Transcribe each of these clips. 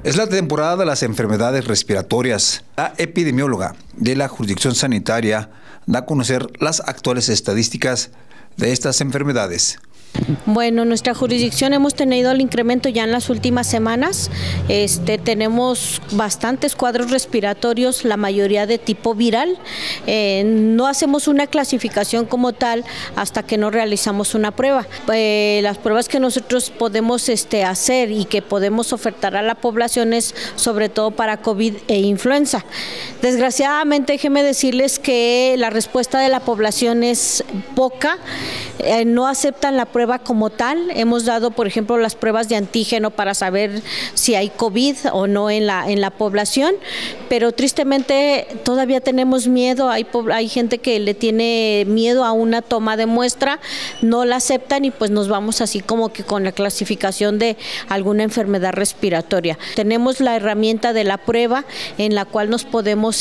Es la temporada de las enfermedades respiratorias. La epidemióloga de la jurisdicción sanitaria da a conocer las actuales estadísticas de estas enfermedades. Bueno, en nuestra jurisdicción hemos tenido el incremento ya en las últimas semanas. Tenemos bastantes cuadros respiratorios, la mayoría de tipo viral. No hacemos una clasificación como tal hasta que no realizamos una prueba. Las pruebas que nosotros podemos hacer y que podemos ofertar a la población es sobre todo para COVID e influenza. Desgraciadamente, déjenme decirles que la respuesta de la población es poca. No aceptan la prueba como tal. Hemos dado, por ejemplo, las pruebas de antígeno para saber si hay COVID o no en la población, pero tristemente todavía tenemos miedo. Hay gente que le tiene miedo a una toma de muestra, no la aceptan y pues nos vamos así como que con la clasificación de alguna enfermedad respiratoria. Tenemos la herramienta de la prueba en la cual nos podemos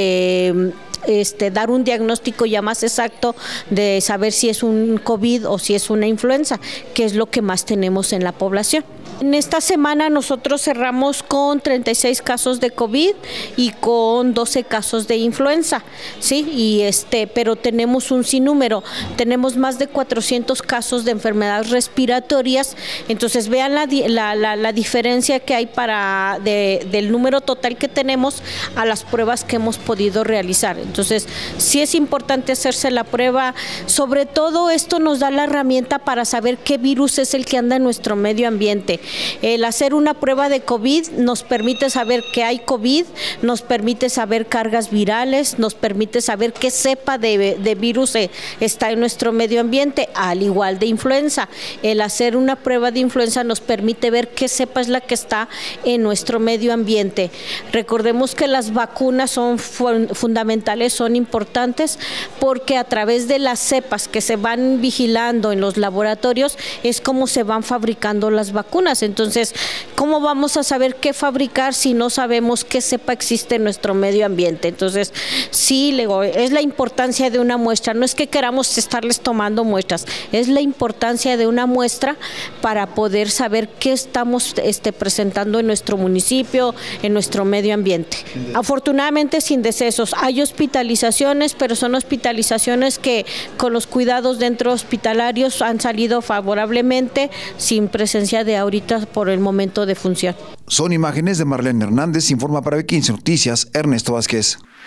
dar un diagnóstico ya más exacto de saber si es un COVID o si es una influenza, que es lo que más tenemos en la población. En esta semana nosotros cerramos con 36 casos de COVID y con 12 casos de influenza, ¿sí? Pero tenemos un sinnúmero, tenemos más de 400 casos de enfermedades respiratorias. Entonces vean la diferencia que hay del número total que tenemos a las pruebas que hemos podido realizar. Entonces sí es importante hacerse la prueba. Sobre todo esto nos da la herramienta para saber qué virus es el que anda en nuestro medio ambiente. El hacer una prueba de COVID nos permite saber que hay COVID, nos permite saber cargas virales, nos permite saber qué cepa de virus está en nuestro medio ambiente, al igual de influenza. El hacer una prueba de influenza nos permite ver qué cepa es la que está en nuestro medio ambiente. Recordemos que las vacunas son fundamentales, son importantes, porque a través de las cepas que se van vigilando en los laboratorios es como se van fabricando las vacunas. Entonces, ¿cómo vamos a saber qué fabricar si no sabemos qué cepa existe en nuestro medio ambiente? Entonces, sí, es la importancia de una muestra. No es que queramos estarles tomando muestras, es la importancia de una muestra para poder saber qué estamos presentando en nuestro municipio, en nuestro medio ambiente. Afortunadamente, sin decesos. Hay hospitalizaciones, pero son hospitalizaciones que con los cuidados dentro hospitalarios han salido favorablemente, sin presencia de ahorita por el momento de función. Son imágenes de Marlene Hernández, informa para B15 Noticias, Ernesto Vázquez.